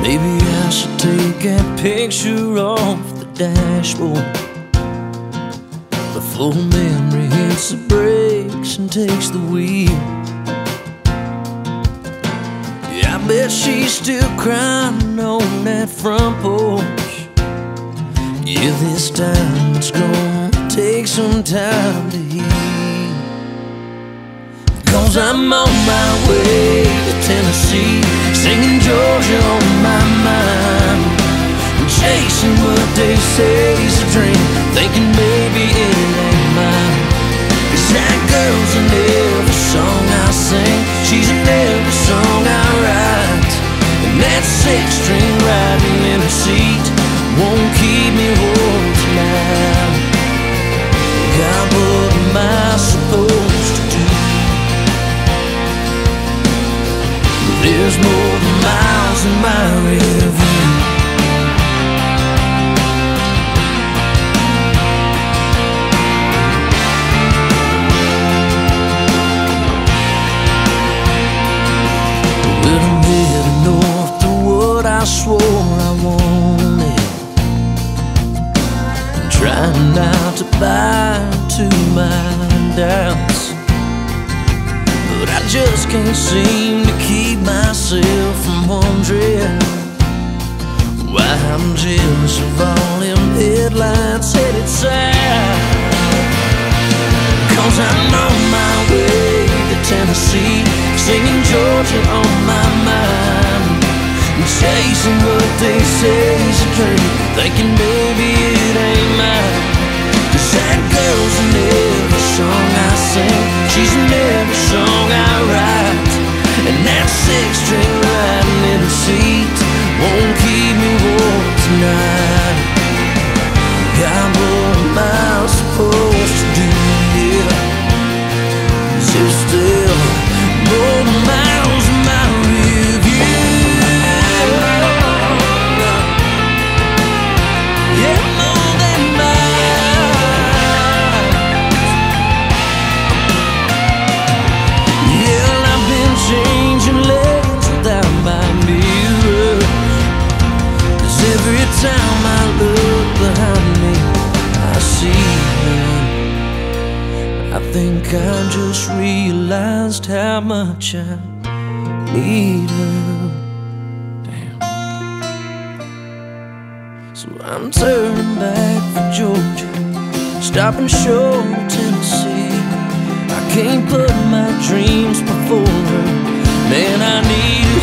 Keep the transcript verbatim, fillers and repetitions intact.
Maybe I should take that picture off the dashboard before memory hits the brakes and takes the wheel. Yeah, I bet she's still crying on that front porch. Yeah, this time it's gonna take some time to heal. Cause I'm on my way to Tennessee, singing Georgia on my mind, chasing what they say's a dream, thinking maybe it ain't mine. Cause that girl's in every song I sing, she's in every song I write, and that six-string riding in her seat won't keep me warm tonight. God, what am I supposed to do? There's more than miles in my rear view. Well, I'm heading north to what I swore I wanted, trying not to buy into my doubts, but I just can't seem to keep myself from wondering why I'm jealous of all them headlights headed south. Cause I'm on my way to Tennessee, singing Georgia on my mind, chasing what they say's a dream, thinking maybe it ain't mine. Cause that girl's in every song I sing, she's in every song I write, and that six-string riding in her seat won't keep me warm tonight. God, what am I supposed to do? Yeah, there's still more miles in my rear view. Every time I look behind me, I see her. I think I just realized how much I need her. Damn. So I'm turning back for Georgia, stopping short of Tennessee. I can't put my dreams before her. Man, I need her.